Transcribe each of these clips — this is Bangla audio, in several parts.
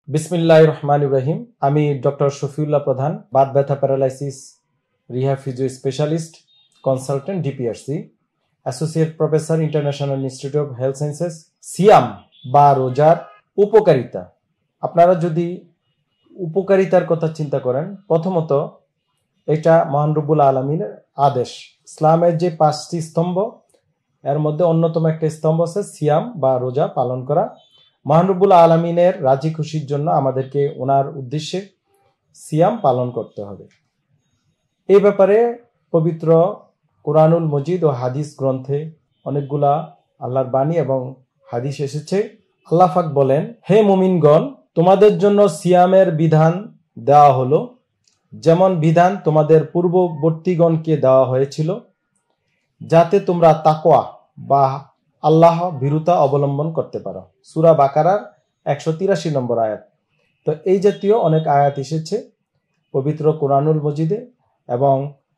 বিসমিল্লাহির রহমানির রহিম। আমি ডক্টর শফিউল্লাহ প্রধান, বাত ব্যথা paralysis rehab physio specialist, consultant, DPRC, associate professor, international institute of health sciences. সিয়াম বা রোজার উপকারিতা, আপনারা যদি উপকারিতার কথা চিন্তা করেন, প্রথমত এটা মহান রব্বুল আলামিনের আদেশ। ইসলামের যে 5টি স্তম্ভ, এর মধ্যে অন্যতম একটা স্তম্ভ আছে সিয়াম বা রোজা পালন করা। মহান রব্বুল আলামিনের রাজি খুশির জন্য আমাদেরকে ওনার উদ্দেশ্যে সিয়াম পালন করতে হবে। এই ব্যাপারে পবিত্র কুরআনুল মজিদ ও হাদিস গ্রন্থে অনেকগুলা আল্লাহর বাণী এবং হাদিস এসেছে। আল্লাহ পাক বলেন, হে মুমিনগণ, তোমাদের জন্য সিয়ামের বিধান দেওয়া হলো, যেমন বিধান তোমাদের পূর্ববর্তীগণকে দেওয়া হয়েছিল, যাতে তোমরা তাকওয়া বা আল্লাহ ভীরুতা অবলম্বন করতে পারো। সূরা বাকারার 183 নম্বর আয়াত। তো এই জাতীয় অনেক আয়াত এসেছে পবিত্র কুরআনুল মজিদে, এবং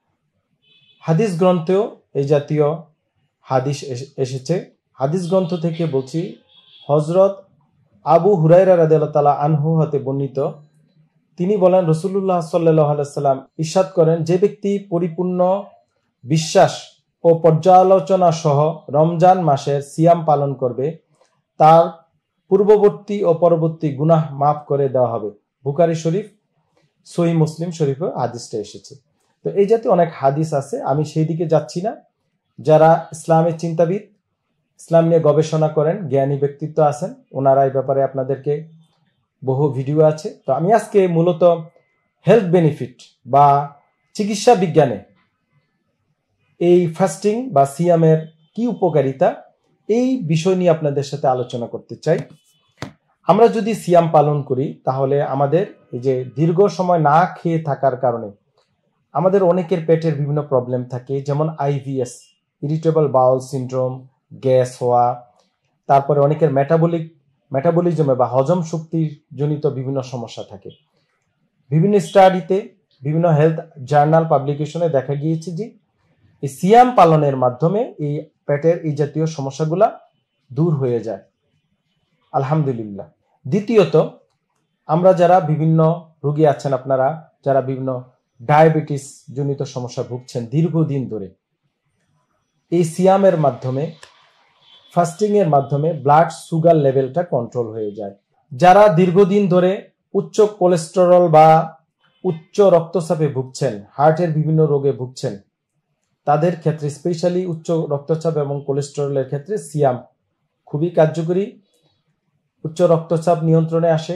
হাদিস গ্রন্থেও এই জাতীয় হাদিস এসেছে। হাদিস গ্রন্থ থেকে বলছি, হযরত আবু হুরায়রা রাদিয়াল্লাহু তাআলা আনহু হতে বর্ণিত, তিনি বলেন, রাসূলুল্লাহ সাল্লাল্লাহু আলাইহি ওয়াসাল্লাম ইরশাদ করেন, যে ব্যক্তি পরিপূর্ণ বিশ্বাস ও পর্যালোচনা সহ রমজান মাসের সিয়াম পালন করবে, তার পূর্ববর্তী ও পরবর্তী গুনাহ মাফ করে দেওয়া হবে। বুখারী শরীফ, সহিহ মুসলিম শরীফে হাদিসটা এসেছে। তো এই জাতীয় অনেক হাদিস আছে, আমি সেই দিকে যাচ্ছি না। যারা ইসলামের চিন্তাবিদ, ইসলাম নিয়ে গবেষণা করেন, জ্ঞানী ব্যক্তিত্ব আছেন, ওনারা এই ব্যাপারে আপনাদেরকে বহু ভিডিও আছে। তো আমি আজকে মূলত হেলথ বেনিফিট বা চিকিৎসা বিজ্ঞানে এই ফাস্টিং বা সিয়ামের কি উপকারিতা, এই বিষয় নিয়ে আপনাদের সাথে আলোচনা করতে চাই। আমরা যদি সিয়াম পালন করি, তাহলে আমাদের এই যে দীর্ঘ সময় না খেয়ে থাকার কারণে আমাদের অনেকের পেটের বিভিন্ন প্রবলেম থাকে, যেমন IBS, irritable bowel syndrome, gas হওয়া, তারপরে অনেকের মেটাবলিজমে বা হজম শক্তির জনিত বিভিন্ন সমস্যা থাকে। বিভিন্ন স্টাডিতে, বিভিন্ন হেলথ জার্নাল পাবলিকেশনে দেখা গিয়েছে যে এই সিয়াম পালনের মাধ্যমে এই পেটের এই জাতীয় সমস্যাগুলা দূর হয়ে যায়, আলহামদুলিল্লাহ। দ্বিতীয়ত, আমরা যারা বিভিন্ন রোগী আছেন, আপনারা যারা বিভিন্ন ডায়াবেটিস জনিত সমস্যা ভুগছেন দীর্ঘদিন ধরে, এই সিয়ামের মাধ্যমে, ফাস্টিং এর মাধ্যমে ব্লাড সুগার লেভেলটা কন্ট্রোল হয়ে যায়। যারা দীর্ঘদিন ধরে উচ্চ কোলেস্টেরল বা উচ্চ রক্তচাপে ভুগছেন, হার্টের বিভিন্ন রোগে ভুগছেন, তাদের ক্ষেত্রে, স্পেশালি উচ্চ রক্তচাপ এবং কোলেস্টেরলের ক্ষেত্রে সিয়াম খুবই কার্যকরী। উচ্চ রক্তচাপ নিয়ন্ত্রণে আসে,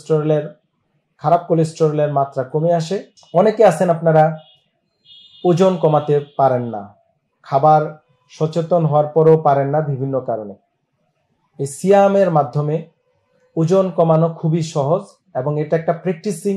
খারাপ কোলেস্টেরলের মাত্রা কমে আসে। অনেকে আছেন আপনারা ওজন কমাতে পারেন না, খাবার সচেতন হওয়ার পরেও পারেন না বিভিন্ন কারণে। এই সিয়ামের মাধ্যমে ওজন কমানো খুবই সহজ, এবং এটা একটা প্র্যাকটিসিং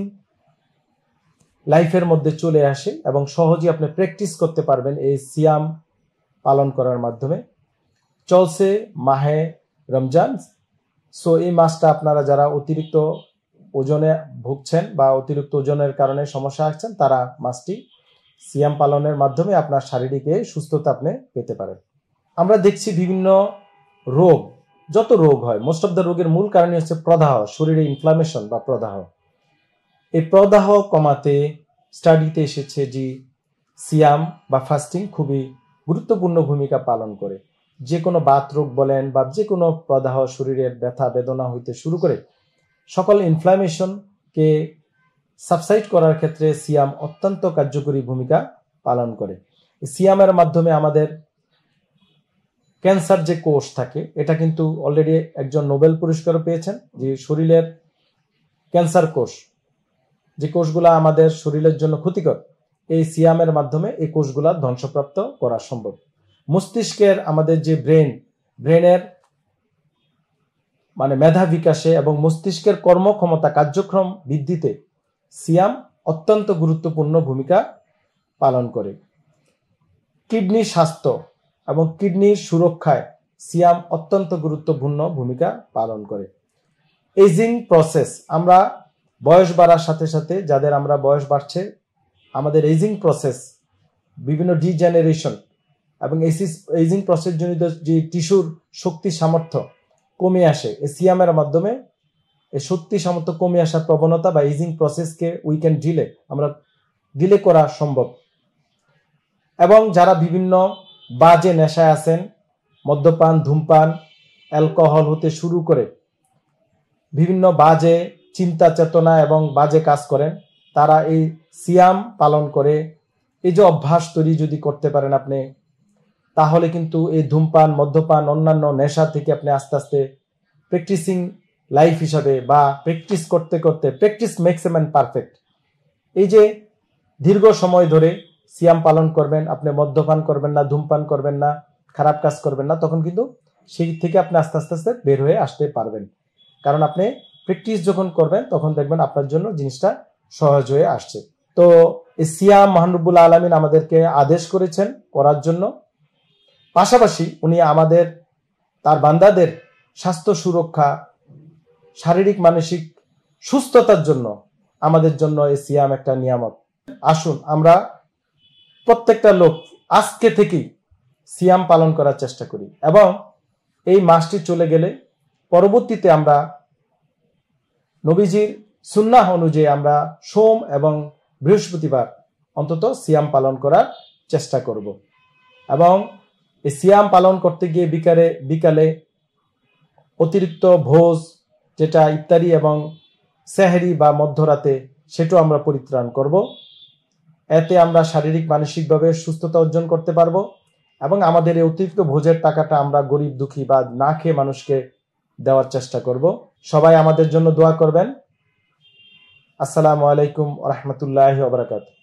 লাইফের মধ্যে চলে আসে, এবং সহজেই আপনি প্র্যাকটিস করতে পারবেন এই সিয়াম পালন করার মাধ্যমে। চলছে মাহে রমজান। সো এই মাসটা আপনারা যারা অতিরিক্ত ওজনে ভুগছেন বা অতিরিক্ত ওজনের কারণে সমস্যা আসছেন, তারা মাসটি সিয়াম পালনের মাধ্যমে আপনার শারীরিক সুস্থতা আপনি পেতে পারেন। আমরা দেখছি বিভিন্ন রোগ, যত রোগ হয়, মোস্ট অফ দ্য রোগের মূল কারণই হচ্ছে প্রদাহ, শরীরে ইনফ্লামেশন বা প্রদাহ। এই প্রদাহ কমাতে স্টাডিতে এসেছে যে সিয়াম বা ফাস্টিং খুবই গুরুত্বপূর্ণ ভূমিকা পালন করে। যে কোনো বাত রোগ বলেন বা যে কোনো প্রদাহ, শরীরের ব্যথা বেদনা হইতে শুরু করে সকল ইনফ্লামেশনকে সাবসাইড করার ক্ষেত্রে সিয়াম অত্যন্ত কার্যকরী ভূমিকা পালন করে। সিয়ামের মাধ্যমে আমাদের ক্যান্সার যে কোষ থাকে, এটা কিন্তু অলরেডি একজন নোবেল পুরস্কারও পেয়েছেন, যে শরীরের ক্যান্সার কোষ, যে কোষগুলা আমাদের শরীরের জন্য ক্ষতিকর, এই সিয়ামের মাধ্যমে এই কোষগুলা ধ্বংসপ্রাপ্ত করা সম্ভব। মস্তিষ্কের আমাদের যে ব্রেনের মানে মেধা বিকাশে এবং মস্তিষ্কের কর্মক্ষমতা কার্যক্রম বৃদ্ধিতে সিয়াম অত্যন্ত গুরুত্বপূর্ণ ভূমিকা পালন করে। কিডনি স্বাস্থ্য এবং কিডনির সুরক্ষায় সিয়াম অত্যন্ত গুরুত্বপূর্ণ ভূমিকা পালন করে। এজিং প্রসেস, আমরা বয়স বাড়ার সাথে সাথে, যাদের আমরা বয়স বাড়ছে, আমাদের এজিং প্রসেস, বিভিন্ন ডিজেনারেশন এবং এজিং প্রসেস জনিত যে টিস্যুর শক্তি সামর্থ্য কমে আসে, এই সিয়ামের মাধ্যমে এই শক্তি সামর্থ্য কমে আসার প্রবণতা বা এজিং প্রসেসকে উই ক্যান আমরা ডিলে করা সম্ভব। এবং যারা বিভিন্ন বাজে নেশায় আছেন, মদ্যপান, ধূমপান, অ্যালকোহল হতে শুরু করে বিভিন্ন বাজে চিন্তা চেতনা এবং বাজে কাজ করেন, তারা এই সিয়াম পালন করে এই যে অভ্যাস তৈরি যদি করতে পারেন আপনি, তাহলে কিন্তু এই ধূমপান, মদ্যপান, অন্যান্য নেশা থেকে আপনি আস্তে আস্তে প্র্যাকটিসিং লাইফ হিসাবে বা প্র্যাকটিস করতে করতে, practice makes a man perfect, এই যে দীর্ঘ সময় ধরে সিয়াম পালন করবেন, আপনি মদ্যপান করবেন না, ধূমপান করবেন না, খারাপ কাজ করবেন না, তখন কিন্তু সেই থেকে আপনি আস্তে আস্তে আস্তে বের হয়ে আসতে পারবেন। কারণ আপনি প্র্যাকটিস যখন করবেন তখন দেখবেন আপনার জন্য জিনিসটা সহজ হয়ে আসছে। তো এই সিয়াম মহান রব্বুল আলামিন আমাদেরকে আদেশ করেছেন করার জন্য, পাশাপাশি উনি আমাদের তার বান্দাদের স্বাস্থ্য সুরক্ষা, শারীরিক মানসিক সুস্থতার জন্য আমাদের জন্য এই সিয়াম একটা নিয়ামত। আসুন আমরা প্রত্যেকটা লোক আজকে থেকেই সিয়াম পালন করার চেষ্টা করি, এবং এই মাসটি চলে গেলে পরবর্তীতে আমরা নবীজির সুন্নাহ অনুযায়ী আমরা সোম এবং বৃহস্পতিবার অন্তত সিয়াম পালন করার চেষ্টা করব। এবং এই সিয়াম পালন করতে গিয়ে বিকালে অতিরিক্ত ভোজ, যেটা ইফতারি এবং সেহরি বা মধ্যরাতে, সেটাও আমরা পরিত্রাণ করব। এতে আমরা শারীরিক মানসিকভাবে সুস্থতা অর্জন করতে পারবো, এবং আমাদের এই অতিরিক্ত ভোজের টাকাটা আমরা গরিব দুঃখী বা না খেয়ে মানুষকে দেওয়ার চেষ্টা করব। সবাই আমাদের জন্য দোয়া করবেন। আসসালামু আলাইকুম ওয়া রাহমাতুল্লাহি ওয়া বারাকাতুহু।